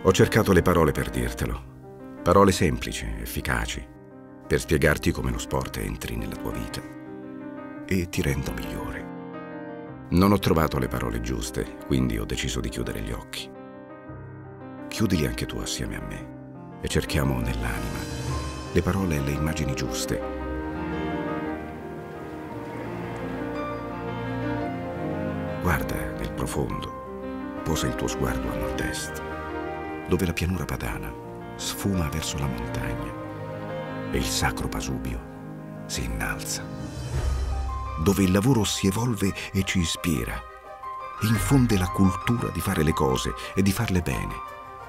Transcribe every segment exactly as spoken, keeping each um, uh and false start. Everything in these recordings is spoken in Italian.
Ho cercato le parole per dirtelo. Parole semplici, efficaci, per spiegarti come lo sport entri nella tua vita e ti renda migliore. Non ho trovato le parole giuste, quindi ho deciso di chiudere gli occhi. Chiudili anche tu assieme a me e cerchiamo nell'anima le parole e le immagini giuste. Guarda nel profondo, posa il tuo sguardo a nord-est, dove la pianura padana sfuma verso la montagna e il sacro Pasubio si innalza, dove il lavoro si evolve e ci ispira, e infonde la cultura di fare le cose e di farle bene.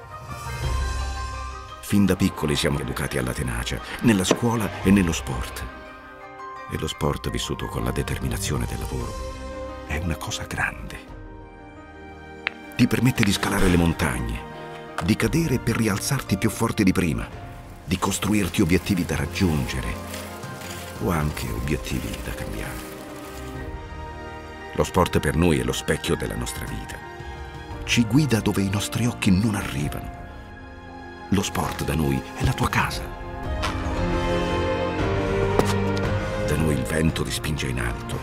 Fin da piccoli siamo educati alla tenacia, nella scuola e nello sport. E lo sport vissuto con la determinazione del lavoro è una cosa grande. Ti permette di scalare le montagne, di cadere per rialzarti più forte di prima, di costruirti obiettivi da raggiungere o anche obiettivi da cambiare. Lo sport per noi è lo specchio della nostra vita. Ci guida dove i nostri occhi non arrivano. Lo sport da noi è la tua casa. Da noi il vento ti spinge in alto.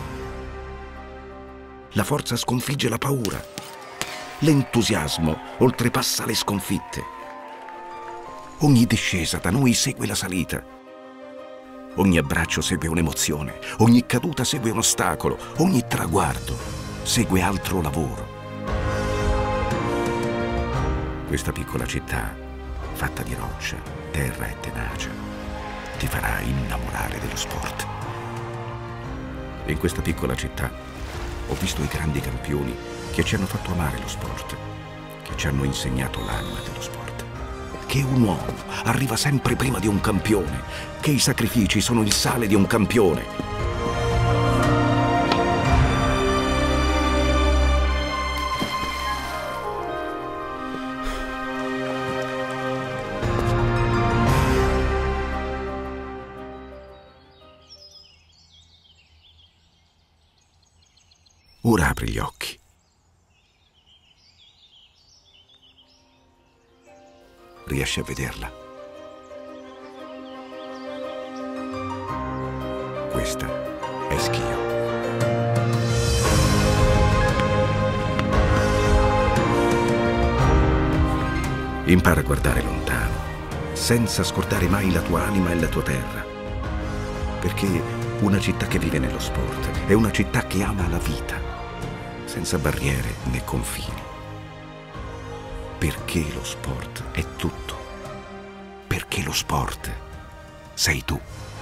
La forza sconfigge la paura. L'entusiasmo oltrepassa le sconfitte. Ogni discesa da noi segue la salita. Ogni abbraccio segue un'emozione. Ogni caduta segue un ostacolo. Ogni traguardo segue altro lavoro. Questa piccola città, fatta di roccia, terra e tenacia, ti farà innamorare dello sport. In questa piccola città ho visto i grandi campioni che ci hanno fatto amare lo sport, che ci hanno insegnato l'anima dello sport, che un uomo arriva sempre prima di un campione, che i sacrifici sono il sale di un campione. Ora apri gli occhi. Riesci a vederla? Questa è Schio. Impara a guardare lontano, senza scordare mai la tua anima e la tua terra. Perché una città che vive nello sport è una città che ama la vita, senza barriere né confini. Perché lo sport è tutto. Perché lo sport sei tu.